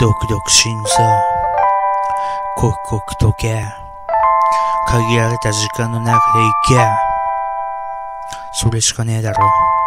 ドクドク心臓刻々とけ限られた時間の中で行けそれしかねえだろ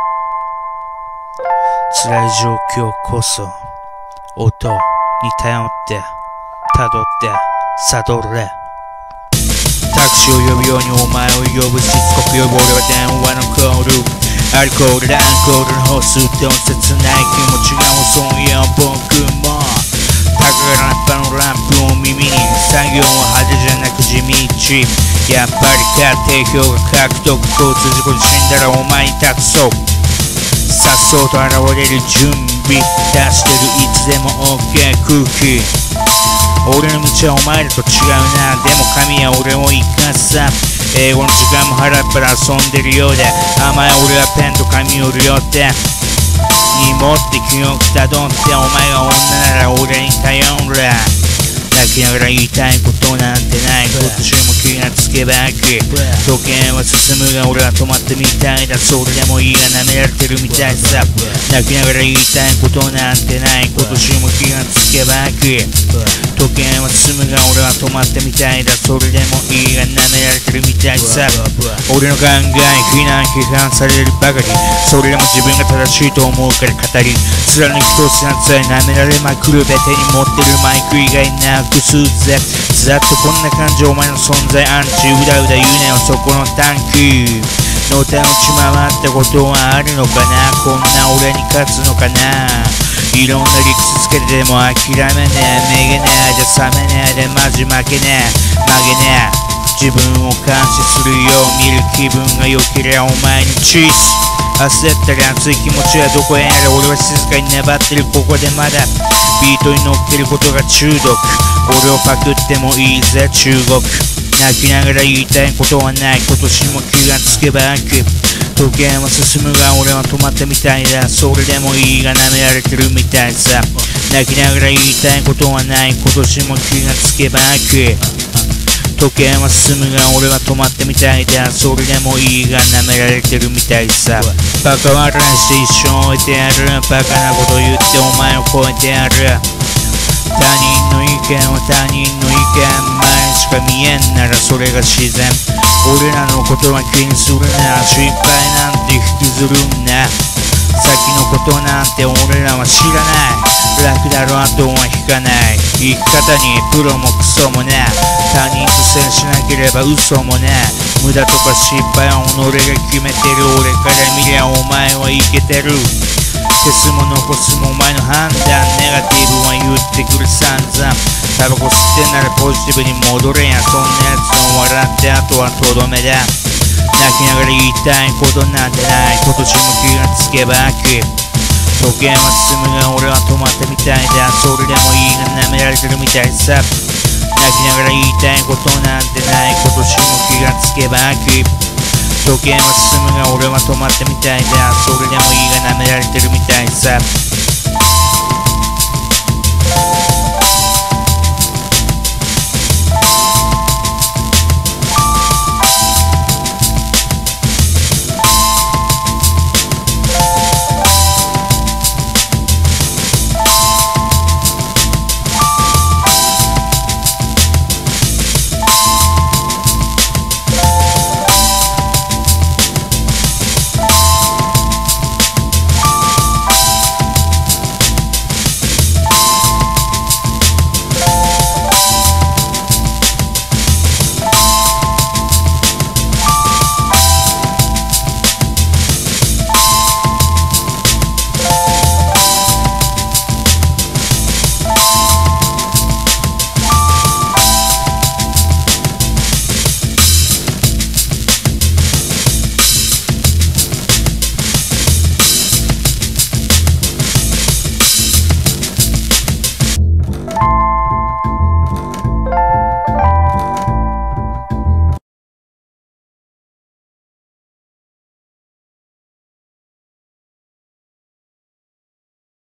辛い状況こそ音に頼って辿って悟れタクシーを呼ぶようにお前を呼ぶしつこく呼ぶ俺は電話のコールアルコールでアンコールのホスと切ない気持ちがそういや僕も高らラッパのラップを耳に作業は派手じゃなく地道やっぱり家庭表が獲得交通事故で死んだらお前に託そうさっそうと現れる準備出してるいつでも OK 空気俺の道はお前らと違うなでも神は俺を生かすさ英語の時間も腹っ腹遊んでるようで甘い俺はペンと紙を両手に持って記憶たどってお前が女なら俺に頼れ泣きながら言いたいことなんてない今年も気がつけばき時計は進むが俺は止まってみたいだそれでもいいが舐められてるみたいさ泣きながら言いたいことなんてない今年も気がつけばき時計は進むが俺は止まってみたいだそれでもいいが舐められてるみたいさ俺の考え非難批判されるばかりそれでも自分が正しいと思うから語り貫き通すなんて舐められまくるべ手に持ってるマイク以外なくすぜざっとこんな感じお前の存在アンチうだうだ言うなよそこの短期のたうち回ったことはあるのかなこんな俺に勝つのかないろんな理屈つけてでも諦めねえめげねえじゃ冷めねえでマジ負けねえ曲げねえ自分を監視するよう見る気分が良けりゃお前にチース焦ったり熱い気持ちはどこへやら俺は静かに粘ってるここでまだビートに乗ってることが中毒俺をパクってもいいぜ中国泣きながら言いたいことはない今年も気がつけば秋時計は進むが俺は止まったみたいだそれでもいいが舐められてるみたいさ泣きながら言いたいことはない今年も気がつけば秋時計は進むが俺は止まってみたいだそれでもいいが舐められてるみたいさバカ笑いして一生終えてやるバカなこと言ってお前を超えてやる他人の意見は他人の意見前しか見えんならそれが自然俺らのことは気にするな失敗なんて引きずるんな先のことなんて俺らは知らない楽だろ後は引かない生き方にプロもクソもね他人と接しなければ嘘もね無駄とか失敗は己が決めてる俺から見りゃお前はいけてる消すも残すもお前の判断ネガティブは言ってくる散々タバコ吸ってんならポジティブに戻れやそんなやつを笑ってあとはとどめだ泣きながら言いたいことなんてない今年も気がつけば秋時計は進むが俺は止まったみたいだそれでもいいが舐められてるみたいさ泣きながら言いたいことなんてない今年も気がつけば秋時計は進むが俺は止まったみたいだそれでもいいが舐められてるみたいさ